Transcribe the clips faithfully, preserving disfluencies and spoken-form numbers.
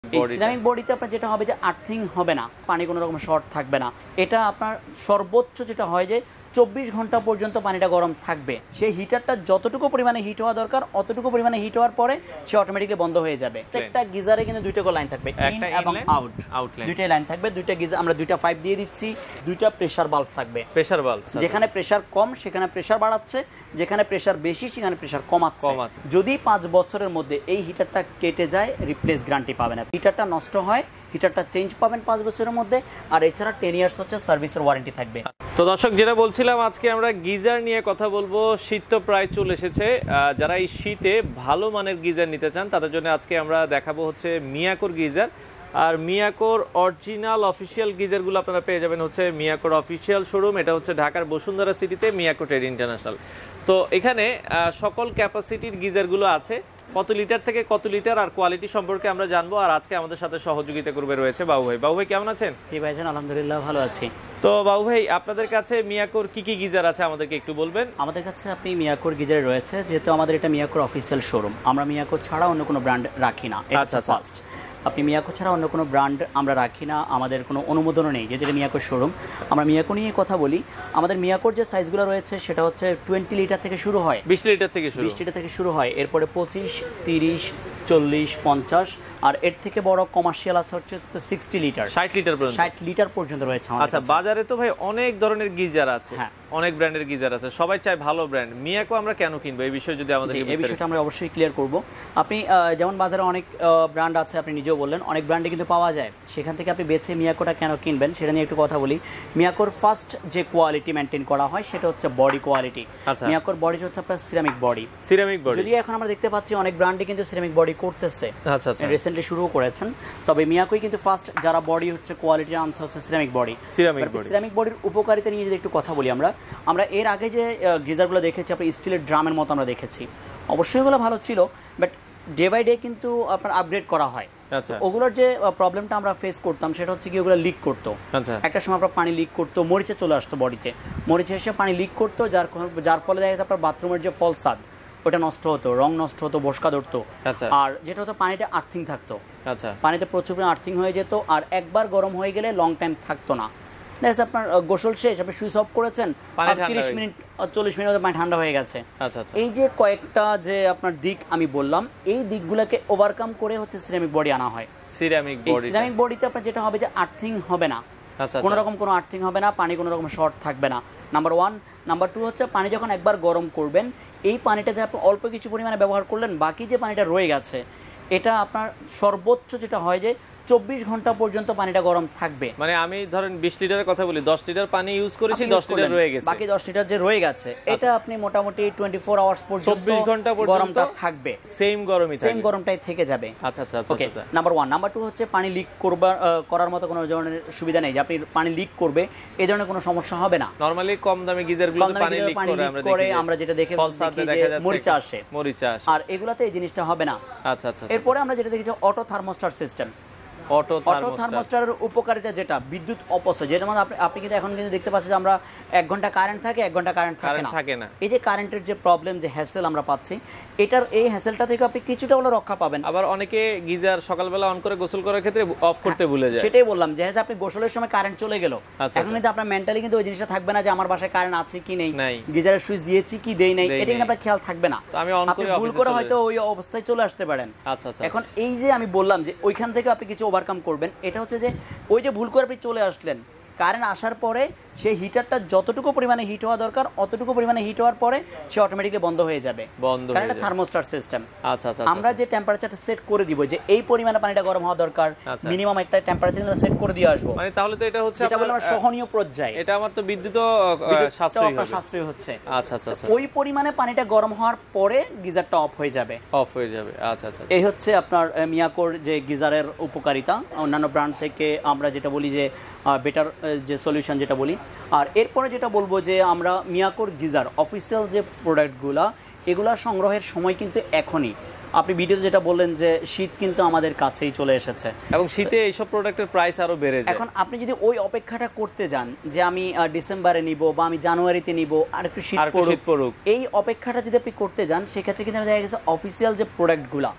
এই সিরামিক বডিতে আপনার যেটা হবে যে আর্থিং হবে না, পানি কোনো রকম শর্ট থাকবে না। এটা আপনার সর্বোচ্চ যেটা হয় যে চব্বিশ ঘন্টা পর্যন্ত পানিটা গরম থাকবে। সেই হিটারটা যতটুকু পরিমাণে হিট হওয়া দরকার অতটুকু পরিমাণে হিট হওয়ার পরে সে অটোমেটিক্যালি বন্ধ হয়ে যাবে। একটা গিজারে কিন্তু দুইটা লাইন থাকবে, ইন এবং আউট, দুইটাই লাইন থাকবে। দুইটা গিজার আমরা দুইটা পাইপ দিয়ে দিচ্ছি, দুইটা প্রেসার বাল্ব থাকবে। প্রেসার বাল্ব যেখানে প্রেসার কম সেখানে প্রেসার বাড়াচ্ছে, যেখানে প্রেসার বেশি সেখানে প্রেসার কমাচ্ছে। যদি পাঁচ বছরের মধ্যে এই হিটারটা কেটে যায় রিপ্লেস গ্যারান্টি পাবেন। হিটারটা নষ্ট হয় হিটারটা চেঞ্জ পাবেন পাঁচ বছরের মধ্যে। আর এছাড়া টেন ইয়ার্স হচ্ছে সার্ভিসের ওয়ারেন্টি থাকবে। তো দর্শক, যেটা বলছিলাম আজকে আমরা গিজার নিয়ে কথা বলবো। শীত তো প্রায় চলে এসেছে, যারা এই শীতে ভালো মানের গিজার নিতে চান তাদের জন্য আজকে আমরা দেখাবো হচ্ছে মিয়াকোর গিজার। আর মিয়াকোর অরিজিনাল অফিসিয়াল গিজারগুলো আপনারা পেয়ে যাবেন হচ্ছে মিয়াকোর অফিসিয়াল শোরুম। এটা হচ্ছে ঢাকার বসুন্ধরা সিটিতে মিয়াকো ট্রেড ইন্টারন্যাশনাল। তো এখানে সকল ক্যাপাসিটির গিজারগুলো আছে। কত লিটার থেকে কত লিটার আর কোয়ালিটি সম্পর্কে আমরা জানবো। আর আজকে আমাদের সাথে সহযোগিতা করবে রয়েছে বাবু ভাই। বাবু ভাই কেমন আছেন? জি ভাইজান, আলহামদুলিল্লাহ ভালো আছি। তো বাবু ভাই, আপনাদের কাছে মিয়াকোর কি কি গিজার আছে আমাদেরকে একটু বলবেন? আমাদের কাছে আপনি মিয়াকোর গিজার রয়েছে, যেহেতু আমাদের এটা মিয়াকোর অফিসিয়াল শোরুম, আমরা মিয়াকো ছাড়া অন্য কোনো ব্র্যান্ড রাখি না। আচ্ছা ফার্স্ট আপনি মিয়াকো ছাড়া অন্য কোনো ব্র্যান্ড আমরা রাখি না, আমাদের কোনো অনুমোদনও নেই, যেটা মিয়াকোর শোরুম। আমরা মিয়াকো নিয়ে কথা বলি। আমাদের মিয়াকোর যে সাইজগুলো রয়েছে সেটা হচ্ছে টোয়েন্টি লিটার থেকে শুরু হয়, বিশ লিটার থেকে শুরু বিশ লিটার থেকে শুরু হয়। এরপরে পঁচিশ, তিরিশ, চল্লিশ, পঞ্চাশ, আর এর থেকে বড় কমার্শিয়াল আছে হচ্ছে সিক্সটি লিটার, ষাট লিটার পর্যন্ত, ষাট লিটার পর্যন্ত রয়েছে। আচ্ছা, বাজারে তো ভাই অনেক ধরনের গিজার আছে, হ্যাঁ অনেক ব্র্যান্ডের গিজার আছে, সবাই চায় ভালো ব্র্যান্ড। মিয়াকো আমরা কেন কিনবো এই বিষয়ে যদি আমাদের এই বিষয়টা আমরা অবশ্যই ক্লিয়ার করব। আপনি যেমন বাজারে অনেক ব্র্যান্ড আছে, আপনি নিজেও বললেন অনেক ব্র্যান্ডে কিন্তু পাওয়া যায়, সেখান থেকে আপনি বেছে মিয়াকোটা কেন কিনবেন সেটা নিয়ে একটু কথা বলি। মিয়াকোর ফার্স্ট যে কোয়ালিটি মেইনটেইন করা হয় সেটা হচ্ছে বডি কোয়ালিটি। মিয়াকোর বডি হচ্ছে আপনার সিরামিক বডি। সিরামিক বডি যদি এখন আমরা দেখতে পাচ্ছি অনেক ব্র্যান্ডই কিন্তু সিরামিক বডি করতেছে, আচ্ছা আচ্ছা রিসেন্টলি শুরু করেছেন। তবে মিয়াকোই কিন্তু ফার্স্ট যারা বডি হচ্ছে কোয়ালিটি আনছে হচ্ছে ceramic body. Ceramic body ceramic বডির উপকারিতা নিয়ে যদি একটু কথা বলি আমরা আমরা এর আগে যে গিজারগুলো দেখেছি আপনি স্টিলের ড্রামের মতো আমরা দেখেছি, অবশ্যই ওগুলো ভালো ছিল, বাট ডে বাই ডে কিন্তু আপনার আপগ্রেড করা হয়। আচ্ছা, ওগুলোর যে প্রবলেমটা আমরা ফেস করতাম সেটা হচ্ছে কি ওগুলো লিক করতো। আচ্ছা, একটা সময় আপনার পানি লিক করতো, মরিচে চলে আসতো বডিতে, মরিচে এসে পানি লিক করতো, যার যার ফলে দেখা যাচ্ছে আপনার বাথরুমের যে ফলসাদ ওটা নষ্ট হতো, রং নষ্ট হতো, বসকা ধরতো। আর যেটা হতো পানিটা আর্থিং থাকতো, আচ্ছা পানিতে প্রচুর পরিমাণে আর্থিং হয়ে যেত, আর একবার গরম হয়ে গেলে লং টাইম থাকতো না। দেখা আপনার গোসল শেষ, আপনি সুইচ অফ করেছেন, তিরিশ মিনিট চল্লিশ মিনিট পানি ঠান্ডা হয়ে গেছে। এই যে কয়েকটা যে আপনার দিক আমি বললাম, এই দিকগুলোকে ওভারকাম করে হচ্ছে সিরামিক বডি আনা হয়। সিরামিক বডি, সিরামিক বডিতে আপনার যেটা হবে যে আর্থিং হবে না, কোনো রকম কোনো আর্থিং হবে না, পানি কোনো রকম শর্ট থাকবে না, নাম্বার ওয়ান। নাম্বার টু হচ্ছে পানি যখন একবার গরম করবেন, এই পানিটাতে আপনি অল্প কিছু পরিমাণে ব্যবহার করলেন, বাকি যে পানিটা রয়ে গেছে এটা আপনার সর্বোচ্চ যেটা হয় যে চব্বিশ ঘন্টা পর্যন্ত পানিটা গরম থাকবে। মানে আমি ধরেন বিশ লিটারের কথা বলি, দশ লিটার পানি ইউজ করেছি, দশ লিটার রয়ে গেছে, বাকি দশ লিটার যে রয়ে গেছে এটা আপনি মোটামুটি চব্বিশ আওয়ার্স পর্যন্ত চব্বিশ ঘন্টা পর্যন্ত গরমটা থাকবে, সেম গরমই থাকবে, সেম গরমটাই থেকে যাবে। আচ্ছা আচ্ছা আচ্ছা আচ্ছা। Number one. নাম্বার টু হচ্ছে পানি লিক করবার করার মতো কোনো ধরনের সুবিধা নেই, যে আপনি পানি লিক করবে এই ধরনের কোনো সমস্যা হবে না। নরমালি কম দামি গিজারগুলো পানি লিক করে আমরা দেখি, আমরা যেটা দেখে ফলসাতে দেখা যাচ্ছে মরিচা আসে, মরিচা আসে, আর এগুলাতে এই জিনিসটা হবে না। আচ্ছা আচ্ছা। এরপরে আমরা যেটা দেখেছি অটো থার্মোস্ট্যাট সিস্টেম। অটো থার্মোস্ট্যাটের উপকারিতা যেটা বিদ্যুৎ অপচয়, যেটা মানে আপনি আপনি কিন্তু এখন কিন্তু দেখতে পাচ্ছেন যে আমরা এক ঘন্টা কারেন্ট থাকে, এক ঘন্টা কারেন্ট থাকে না। এই যে কারেন্টের যে প্রবলেম, যে হ্যাসেল আমরা পাচ্ছি, এটার এই হ্যাসেলটা থেকে আপনি কিছুটা হলে রক্ষা পাবেন। আবার অনেকে গিজার সকালবেলা অন করে গোসল করার ক্ষেত্রে অফ করতে ভুলে যায়, সেটাই বললাম যে আপনি গোসলের সময় কারেন্ট চলে গেল, এখন কিন্তু আপনার মেন্টালি কিন্তু ওই জিনিসটা থাকবে না যে আমার বাসায় কারেন্ট আছে কি নেই, গিজারের সুইচ দিয়েছি কি দেই নাই, এটা কিন্তু আপনার খেয়াল থাকবে না। আমি অন করে ভুল করে হয়তো ওই অবস্থায় চলে আসতে পারেন। আচ্ছা আচ্ছা। এখন এই যে আমি বললাম যে ওইখান থেকে আপনি কিছু ওভারকাম করবেন, এটা হচ্ছে যে ওই যে ভুল করে আপনি চলে আসলেন, কারেন্ট আসার পরে সেই হিটারটা যতটুকু পরিমাণে হিট হওয়া দরকার অতটুকু পরিমাণে হিট হওয়ার পরে সে অটোমেটিক্যালি বন্ধ হয়ে যাবে, বন্ধ হয়ে যাবে। কারণ এটা থার্মোস্ট্যাট সিস্টেম। আচ্ছা আচ্ছা। আমরা যে টেম্পারেচারটা সেট করে দিব যে এই পরিমাণে পানিটা গরম হওয়া দরকার, মিনিমাম একটা টেম্পারেচার আমরা সেট করে দিয়ে আসবো, মানে তাহলে তো এটা হচ্ছে এটা বলে আমরা সহনীয় পর্যায়ে, এটা আমার তো বিদ্যুৎ সাশ্রয়ী হবে, সাশ্রয়ী হচ্ছে। আচ্ছা আচ্ছা আচ্ছা। ওই পরিমাণে পানিটা গরম হওয়ার পরে গিজারটা অফ হয়ে যাবে, অফ হয়ে যাবে। আচ্ছা আচ্ছা। এই হচ্ছে আপনার মিয়াকোর যে গিজারের উপকারিতা। অন্যান্য ব্র্যান্ড থেকে আমরা যেটা বলি যে বেটার যে সলিউশন যেটা বলি। আর এরপরে যেটা বলবো যে আমরা মিয়াকোর গিজার অফিসিয়াল যে প্রোডাক্টগুলা, এগুলা সংগ্রহের সময় কিন্তু এখনই। আপনি ভিডিওতে যেটা বললেন যে শীত কিন্তু আমাদের কাছেই চলে এসেছে, এবং শীতে এইসব প্রোডাক্টের প্রাইস আরো বেড়ে যায়। এখন আপনি যদি ওই অপেক্ষাটা করতে যান যে আমি ডিসেম্বরে নিব বা আমি জানুয়ারিতে নিব আর একটু শীত পড়ুক, এই অপেক্ষাটা যদি আপনি করতে যান, সেক্ষেত্রে কিন্তু দেখা গেছে অফিসিয়াল যে প্রোডাক্টগুলা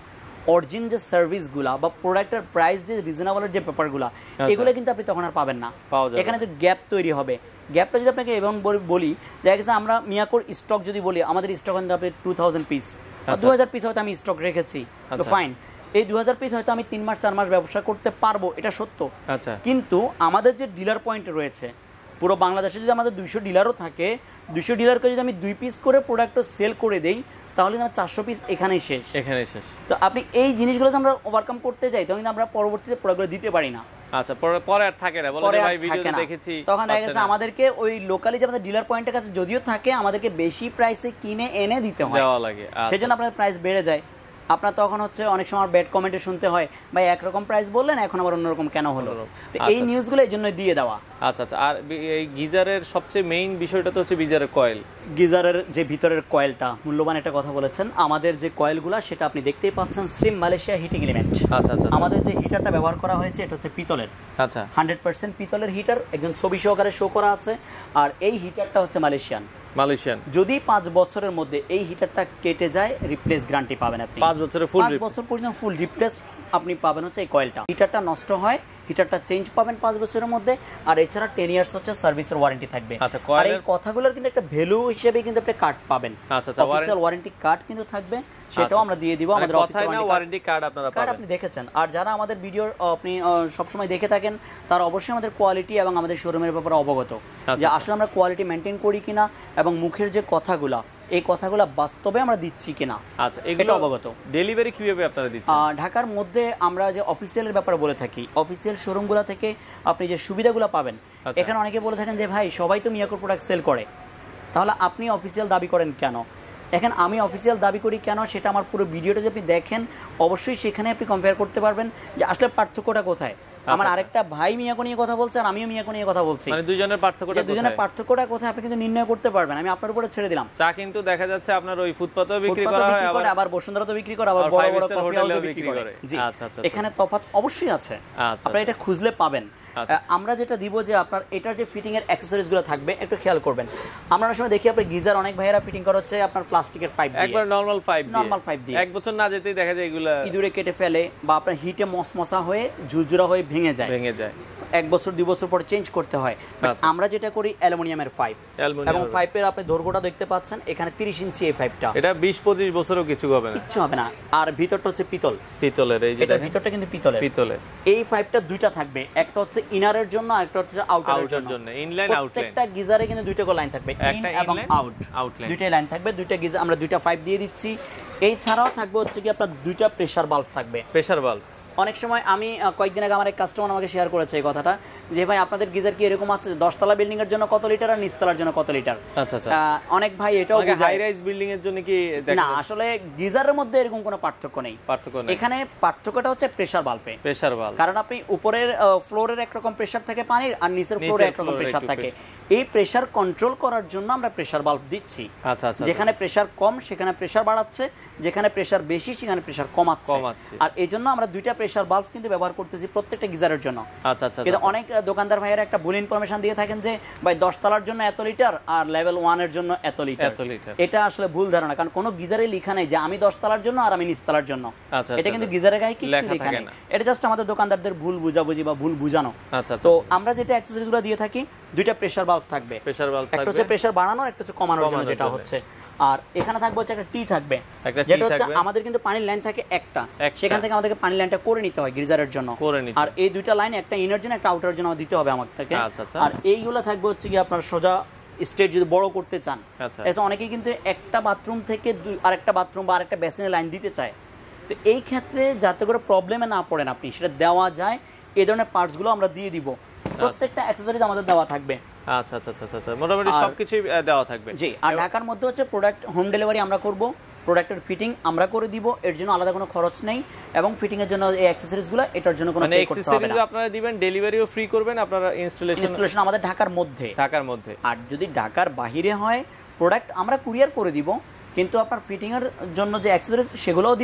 অরিজিন যে সার্ভিসগুলা বা প্রোডাক্টের প্রাইস যে রিজনেবলের যে ব্যাপারগুলা এগুলো কিন্তু আপনি তখন আর পাবেন না। এখানে যে গ্যাপ তৈরি হবে, গ্যাপটা যদি আপনাকে এবং বলি দেখা গেছে আমরা মিয়াকোর স্টক যদি বলি আমাদের স্টক কিন্তু আপনি টু থাউজেন্ড পিস দু হাজার পিস হয়তো আমি স্টক রেখেছি, তো ফাইন এই দু হাজার পিস হয়তো আমি তিন মাস চার মাস ব্যবসা করতে পারবো, এটা সত্য। কিন্তু আমাদের যে ডিলার পয়েন্ট রয়েছে পুরো বাংলাদেশে যদি আমাদের দুইশো ডিলারও থাকে, দুইশো ডিলারকে যদি আমি দুই পিস করে প্রোডাক্ট সেল করে দেই তাহলে আমার চারশো পিস এখানেই শেষ এখানেই শেষ তো আপনি এই জিনিসগুলো যদি আমরা ওভারকাম করতে যাই তখন আমরা পরবর্তীতে প্রোডাক্টগুলো দিতে পারি না। আচ্ছা পরে পরে আর থাকে না, বলে ভাই ভিডিওতে দেখেছি তখন দেখা গেছে আমাদেরকে ওই লোকালি যে আমাদের ডিলার পয়েন্টের কাছে যদিও থাকে আমাদেরকে বেশি প্রাইসে কিনে এনে দিতে হয়, দেওয়া লাগে, সেজন্য আপনাদের প্রাইস বেড়ে যায়। আপনার তখন হচ্ছে অনেক সময় ব্যাড কমেন্টে শুনতে হয় ভাই একরকম প্রাইস বললেন এখন আবার অন্যরকম কেন হলো, তো এই নিউজগুলো এই জন্য দিয়ে দেওয়া। আচ্ছা আচ্ছা আর এই গিজারের সবচেয়ে মেইন বিষয়টা তো হচ্ছে গিজারের কয়েল। গিজারের যে ভিতরের কয়েলটা মূল্যবান একটা কথা বলেছেন, আমাদের যে কয়েলগুলো সেটা আপনি দেখতেই পাচ্ছেন শ্রীম মালয়েশিয়া হিটিং এলিমেন্ট। আচ্ছা আচ্ছা আমাদের যে হিটারটা ব্যবহার করা হয়েছে এটা হচ্ছে পিতলের, আচ্ছা হান্ড্রেড পার্সেন্ট পিতলের হিটার, একদম ছবি সহকারে শো করা আছে। আর এই হিটারটা হচ্ছে মালয়েশিয়ান মালয়েশিয়ান যদি পাঁচ বছরের মধ্যে এই হিটারটা কেটে যায় রিপ্লেস গ্যারান্টি পাবেন আপনি, পাঁচ বছরের ফুল পাঁচ বছর পর্যন্ত ফুল রিপ্লেস আপনি পাবেন হচ্ছে এই কয়েলটা। হিটারটা নষ্ট হয় হিটারটা চেঞ্জ পাবেন পাঁচ বছরের মধ্যে, আর এছাড়া টেন ইয়ার্স হচ্ছে সার্ভিসের ওয়ারেন্টি থাকবে। আচ্ছা আর এই কথাগুলোর কিন্তু একটা ভ্যালু হিসেবে কিন্তু আপনি কার্ড পাবেন, আচ্ছা আচ্ছা অফিশিয়াল ওয়ারেন্টি কার্ড কিন্তু থাকবে, সেটাও আমরা দিয়ে দিব আমাদের অফিসিয়াল ওয়ারেন্টি কার্ড আপনারা পাবেন, কার্ড আপনি দেখেছেন। আর যারা আমাদের ভিডিও আপনি সব সময় দেখে থাকেন তারা অবশ্যই আমাদের কোয়ালিটি এবং আমাদের শোরুমের ব্যাপারে অবগত যে আসলে আমরা কোয়ালিটি মেইনটেইন করি কিনা এবং মুখের যে কথাগুলা এই কথাগুলো বাস্তবে আমরা দিচ্ছি কিনা, আচ্ছা এগুলো অবগত। ডেলিভারি কিভাবে আপনারা দিচ্ছেন? ঢাকার মধ্যে আমরা যে অফিসিয়ালের ব্যাপারে বলে থাকি, অফিসিয়াল শোরুমগুলো থেকে আপনি যে সুবিধাগুলো পাবেন, এখানে অনেকে বলে থাকেন যে ভাই সবাই তো মিয়াকোর প্রোডাক্ট সেল করে তাহলে আপনি অফিসিয়াল দাবি করেন কেন? এখন আমি অফিসিয়াল দাবি করি কেন সেটা আমার পুরো ভিডিওটা যদি আপনি দেখেন অবশ্যই সেখানে আপনি কম্পেয়ার করতে পারবেন যে আসলে পার্থক্যটা কোথায়। আমার আরেকটা ভাই মিয়াকো নিয়ে কথা বলছে আর আমিও মিয়াকো নিয়ে কথা বলছি, মানে দুইজনের পার্থক্যটা কোথায়, দুইজনের পার্থক্যটা কোথায় আপনি কিন্তু নির্ণয় করতে পারবেন। আমি আপনার উপরে ছেড়ে দিলাম। চা কিন্তু দেখা যাচ্ছে আপনার ওই ফুটপাতেও বিক্রি করা হয়, আবার আবার বসুন্ধরাতেও বিক্রি করা, আবার বড় বড় কফি হাউসেও বিক্রি করে। আচ্ছা আচ্ছা এখানে তফাৎ অবশ্যই আছে, আপনারা এটা খুঁজলে পাবেন। আমরা যেটা দিব যে আপনার এটার যে ফিটিং এর অ্যাকসেসরিজ গুলো থাকবে একটু খেয়াল করবেন। আমরা অনেক সময় দেখি আপনি গিজার অনেক ভাইয়েরা ফিটিং করা হচ্ছে আপনার প্লাস্টিকের পাইপ দিয়ে, একবার নরমাল পাইপ দিয়ে, নরমাল পাইপ দিয়ে এক বছর না যেতেই দেখা যায় এগুলা ইঁদুরে কেটে ফেলে বা আপনার হিটে মসমসা হয়ে ঝুরঝুরা হয়ে ভেঙে যায় ভেঙে যায় এক বছর দুই বছর পরে চেঞ্জ করতে হয়। আমরা যেটা করি অ্যালুমিনিয়ামের পাইপ, এবং পাইপের আপনি দৈর্ঘ্যটা দেখতে পাচ্ছেন এখানে তিরিশ ইঞ্চি এই পাইপটা, এটা বিশ পঁচিশ বছরও কিছু হবে না, কিছু হবে না। আর ভিতরটা হচ্ছে পিতল, পিতলের, এই যে ভিতরটা কিন্তু পিতলের, পিতলের। এই পাইপটা দুইটা থাকবে, একটা হচ্ছে ইনারের জন্য আর একটা হচ্ছে আউটারের জন্য, ইনলাইন আউটলাইন। প্রত্যেকটা গিজারে কিন্তু দুইটা করে লাইন থাকবে, ইন এবং আউট, আউটলাইন দুইটাই লাইন থাকবে। দুইটা গিজার আমরা দুইটা পাইপ দিয়ে দিচ্ছি। এই ছাড়াও থাকবে হচ্ছে কি আপনার দুইটা প্রেসার বাল্ব থাকবে, প্রেসার বাল্ব। অনেক সময় আমি কয়েকদিন আগে আমার এক কাস্টমার আমাকে শেয়ার করেছে এই কথাটা যে ভাই আপনাদের গিজার কি এরকম আছে দশতলা বিল্ডিং এর জন্য কত লিটার আর নিচতলার জন্য কত লিটার? আচ্ছা আচ্ছা অনেক ভাই এটাও বুঝায় হাই রাইজ বিল্ডিং এর জন্য কি না, আসলে গিজারের মধ্যে এরকম কোনো পার্থক্য নেই, পার্থক্য নেই। এখানে পার্থক্যটা হচ্ছে প্রেসার বাল্বে, প্রেসার বাল্ব। কারণ আপনি উপরের ফ্লোরের একরকম প্রেসার থাকে পানির আর নিচের ফ্লোরে একরকম প্রেসার থাকে, এই প্রেসার কন্ট্রোল করার জন্য আমরা প্রেসার বাল্ব দিচ্ছি। আচ্ছা আচ্ছা যেখানে প্রেসার কম সেখানে প্রেসার বাড়াচ্ছে, যেখানে প্রেসার বেশি সেখানে প্রেসার কমাচ্ছে। আর এইজন্য আমরা দুইটা প্রেসার বাল্ব কিন্তু ব্যবহার করতেছি প্রত্যেকটা গিজারের জন্য। আচ্ছা আচ্ছা কিন্তু অনেক দোকানদার ভাইয়েরা একটা ভুল ইনফরমেশন দিয়ে থাকেন যে ভাই দশ তলার জন্য এত লিটার আর লেভেল ওয়ান এর জন্য এত লিটার, এটা আসলে ভুল ধারণা। কারণ কোনো গিজারে লেখা নেই যে আমি দশ তলার জন্য আর আমি নিচ তলার জন্য, এটা কিন্তু গিজারের গায়ে কিছু লেখা নেই, এটা জাস্ট আমাদের দোকানদারদের ভুল বুঝাবুঝি বা ভুল বুঝানো। তো আমরা যেটা অ্যাকসেসরিজগুলো দিয়ে থাকি দুইটা প্রেসার বাল্ব থাকবে, প্রেসার বাল্ব একটা হচ্ছে প্রেসার বাড়ানোর একটা হচ্ছে কমানোর জন্য যেটা হচ্ছে। আর এখানে থাকবে হচ্ছে একটা টি থাকবে, যেটা হচ্ছে আমাদের কিন্তু পানির লাইন থাকে একটা, সেখান থেকে আমাদেরকে পানির লাইনটা করে নিতে হয় গিজারের জন্য। আর এই দুইটা লাইন একটা ইনার জন্য একটা আউটার জন্য দিতে হবে আমাদেরকে। আর এইগুলো থাকবে হচ্ছে কি আপনার সোজা স্টেট যদি বড় করতে চান, আচ্ছা অনেকেই কিন্তু একটা বাথরুম থেকে আরেকটা বাথরুম বা আরেকটা বেসিনের লাইন দিতে চায়, তো এই ক্ষেত্রে যাতে করে প্রবলেমে না পড়েন আপনি সেটা দেওয়া যায়, এই ধরনের পার্টসগুলো আমরা দিয়ে দিব। প্রত্যেকটা অ্যাকসেসরিজ আমাদের দেওয়া থাকবে। আচ্ছা আচ্ছা আচ্ছা আচ্ছা মোটামুটি সবকিছু দেওয়া থাকবে। জি, আর ঢাকার মধ্যে হচ্ছে প্রোডাক্ট হোম ডেলিভারি আমরা করব, প্রোডাক্টের ফিটিং আমরা করে দিব, এর জন্য আলাদা কোনো খরচ নেই, এবং ফিটিং এর জন্য এই অ্যাকসেসরিজগুলো এটার জন্য কোনো পে করতে হবে না। আপনারা দিবেন, ডেলিভারিও ফ্রি করবেন, আপনারা ইনস্টলেশন ইনস্টলেশন আমাদের ঢাকার মধ্যে, ঢাকার মধ্যে। আর যদি ঢাকার বাইরে হয় প্রোডাক্ট আমরা কুরিয়ার করে দিব, কিন্তু আপনার ফিটিং এর জন্য যে অ্যাকসেসরিজ সেগুলোও দিব,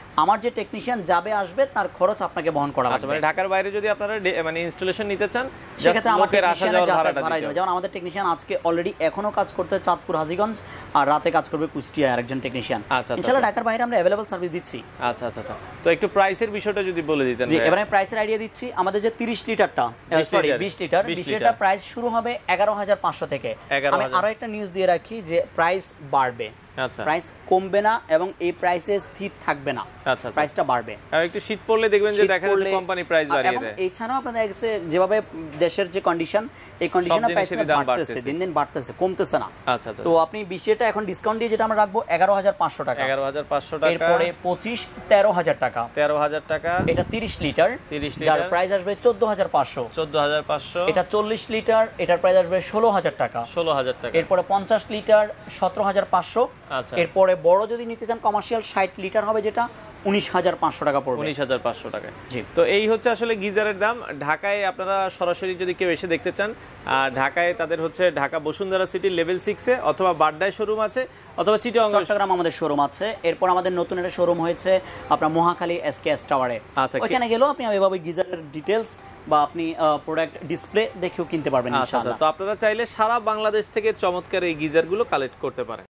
আমার যে টেকনিশিয়ান যাবে আসবে তার খরচ আপনাকে বহন করা লাগবে। মানে ঢাকার বাইরে যদি আপনারা মানে ইনস্টলেশন নিতে চান সেক্ষেত্রে আমাদের আসা যাওয়ার ভাড়াটা দিতে হবে। যেমন আমাদের টেকনিশিয়ান আজকে অলরেডি এখনো কাজ করতে চাঁদপুর হাজীগঞ্জ, আর রাতে কাজ করবে কুষ্টিয়ায় আরেকজন টেকনিশিয়ান। ইনশাআল্লাহ ঢাকার বাইরে আমরা अवेलेबल সার্ভিস দিচ্ছি। আচ্ছা আচ্ছা আচ্ছা, তো একটু প্রাইসের বিষয়টা যদি বলে দিতেন। জি, এবারে প্রাইসের আইডিয়া দিচ্ছি। আমাদের যে তিরিশ লিটারটা সরি বিশ লিটার বিশ লিটার প্রাইস শুরু হবে এগারো হাজার পাঁচশো থেকে। আমি আরো একটা নিউজ দিয়ে রাখি যে প্রাইস বাড়বে, আচ্ছা প্রাইস কমবে না এবং এই প্রাইসে স্থির থাকবে না, আচ্ছা প্রাইসটা বাড়বে। আর একটু শীত পড়লে দেখবেন যে দেখা যাচ্ছে কোম্পানি প্রাইস বাড়িয়ে দেয়। এবং এছাড়াও আপনাদের কাছে যেভাবে দেশের যে কন্ডিশন, এই কন্ডিশনে প্রাইস বাড়তেছে, দিন দিন বাড়তেছে, কমতেছে না। আচ্ছা আচ্ছা, তো আপনি বিশটা এখন ডিসকাউন্ট দিয়ে যেটা আমরা রাখবো এগারো হাজার পাঁচশো টাকা, এগারো হাজার পাঁচশো টাকা। এরপরে পঁচিশ তেরো হাজার টাকা, তেরো হাজার টাকা। এটা তিরিশ লিটার, তিরিশ যার লিটার প্রাইস আসবে চোদ্দ হাজার পাঁচশো, চোদ্দ হাজার পাঁচশো। এটা চল্লিশ লিটার, এটার প্রাইস আসবে ষোলো হাজার টাকা, ষোলো হাজার টাকা। এরপরে পঞ্চাশ লিটার সতেরো হাজার পাঁচশো। আচ্ছা, এরপরে বড় যদি নিতে চান কমার্শিয়াল ষাট লিটার হবে যেটা উনিশ হাজার পাঁচশো টাকা পড়বে। উনিশ হাজার পাঁচশো টাকা। জি, তো এই হচ্ছে আসলে গিজারের দাম। ঢাকায় আপনারা সরাসরি যদি কেউ এসে দেখতে চান, আর ঢাকায় তাদের হচ্ছে ঢাকা বসুন্ধরা সিটি লেভেল সিক্সে অথবা বাড্ডায় শোরুম আছে, অথবা চিটাগং চট্টগ্রাম আমাদের শোরুম আছে। এরপর আমাদের নতুন একটা শোরুম হয়েছে আপনার মহাখালী এসকেএস টাওয়ারে। আচ্ছা, ওখানে গেলেও আপনি এভাবে গিজারের ডিটেইলস বা আপনি প্রোডাক্ট ডিসপ্লে দেখেও কিনতে পারবেন ইনশাআল্লাহ। তো আপনারা চাইলে সারা বাংলাদেশ থেকে চমৎকার এই গিজারগুলো কালেক্ট করতে পারেন।